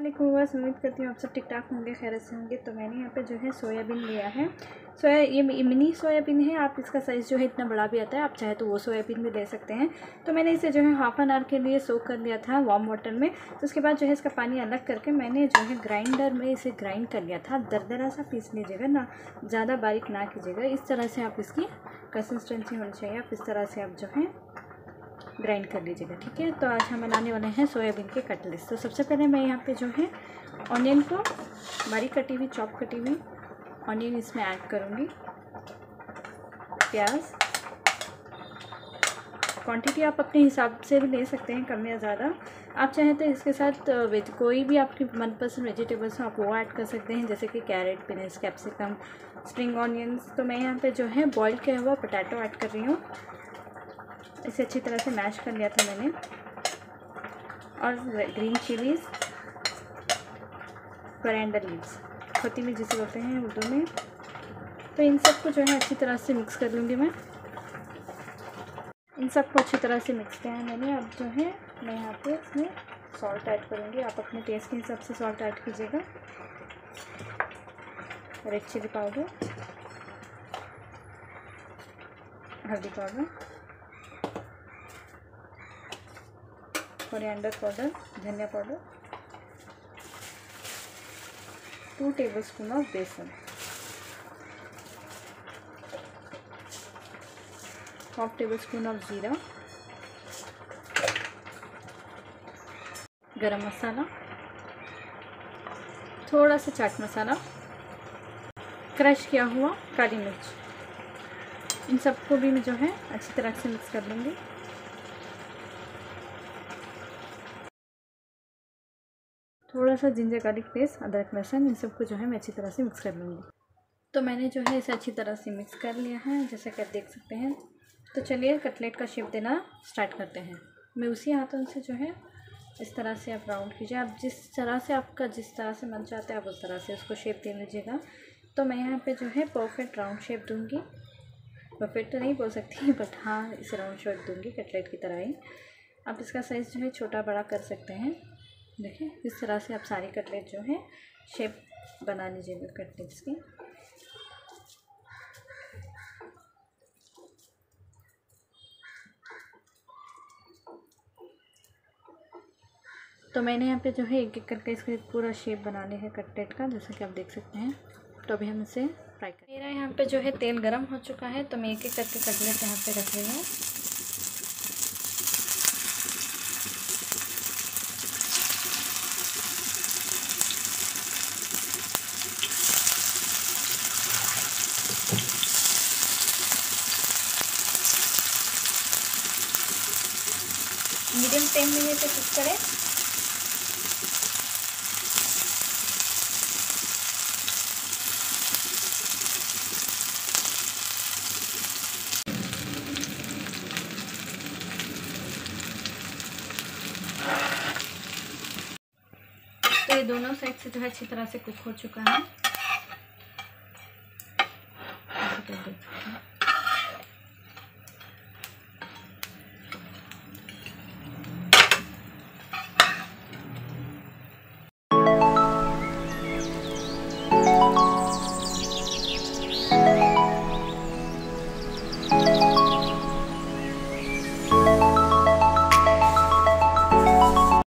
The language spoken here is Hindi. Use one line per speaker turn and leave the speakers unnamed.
वालेकुम, बस उम्मीद करती हूँ आप सब ठीक ठाक होंगे, खैर से होंगे। तो मैंने यहाँ पे जो है सोयाबीन लिया है। ये मिनी सोयाबीन है। आप इसका साइज़ जो है इतना बड़ा भी आता है, आप चाहे तो वो सोयाबीन भी ले सकते हैं। तो मैंने इसे जो है हाफ़ एन आवर के लिए सोक कर लिया था वार्म वाटर में। तो उसके बाद जो है इसका पानी अलग करके मैंने जो है ग्राइंडर में इसे ग्राइंड कर लिया था। दरदरा सा पीस लीजिएगा ना, ज़्यादा बारीक ना कीजिएगा। इस तरह से आप इसकी कंसिस्टेंसी होनी चाहिए। आप इस तरह से आप जो है ग्राइंड कर लीजिएगा, ठीक है। तो आज हम बनाने वाले हैं सोयाबीन के कटलेट्स। तो सबसे पहले मैं यहाँ पे जो है ऑनियन को बारीक कटी हुई चॉप कटी हुई ऑनियन इसमें ऐड करूँगी। प्याज क्वांटिटी आप अपने हिसाब से भी ले सकते हैं, कम या ज़्यादा। आप चाहें तो इसके साथ कोई भी आपकी मनपसंद वेजिटेबल्स हो आप वो ऐड कर सकते हैं, जैसे कि कैरेट, पिनस, कैप्सिकम, स्प्रिंग ऑनियंस। तो मैं यहाँ पे जो है बॉइल किया हुआ पोटैटो ऐड कर रही हूँ। इसे अच्छी तरह से मैश कर लिया था मैंने। और ग्रीन चिलीज़, कोरिएंडर लीव्स, कोथिमीर जिसे बोलते हैं उर्दू में। तो इन सबको जो है अच्छी तरह से मिक्स कर लूँगी मैं। इन सबको अच्छी तरह से मिक्स किया है मैंने। अब जो है मैं यहाँ पे इसमें सॉल्ट ऐड करूँगी। आप अपने टेस्ट के हिसाब से सॉल्ट ऐड कीजिएगा। रेड चिली पाउडर, हल्दी पाउडर, कोरिएंडर पाउडर, धनिया powder, 2 tablespoon of besan, 1/2 tablespoon of जीरा, गरम मसाला, थोड़ा सा चाट मसाला, क्रश किया हुआ काली मिर्च। इन सबको भी मैं जो है अच्छी तरह से मिक्स कर लूँगी। थोड़ा सा जिंजर गार्लिक पेस्ट, अदरक लहसुन, इन सबको जो है मैं अच्छी तरह से मिक्स कर लूँगी। तो मैंने जो है इसे अच्छी तरह से मिक्स कर लिया है, जैसा कि आप देख सकते हैं। तो चलिए कटलेट का शेप देना स्टार्ट करते हैं। मैं उसी हाथों से जो है इस तरह से आप राउंड कीजिए। आप जिस तरह से जिस तरह से मन चाहता है आप उस तरह से उसको शेप दे लीजिएगा। तो मैं यहाँ पे जो है परफेक्ट राउंड शेप दूँगी। परफेक्ट तो नहीं बोल सकती, बट हाँ इसे राउंड शेप दूँगी कटलेट की तरह ही। आप इसका साइज़ जो है छोटा बड़ा कर सकते हैं। देखिए इस तरह से आप सारी कटलेट जो है शेप बना लीजिएगा कटलेट्स की। तो मैंने यहाँ पे जो है एक एक करके इसका पूरा शेप बना लिया है कटलेट का, जैसा कि आप देख सकते हैं। तो अभी हम इसे फ्राई करें। मेरा यहाँ पे जो है तेल गरम हो चुका है, तो मैं एक एक करके कटलेट यहाँ पे रख रही हूँ। मीडियम फ्लेम में इसे कुक करें। तो ये दोनों साइड से जो है अच्छी तरह से कुक हो चुका है।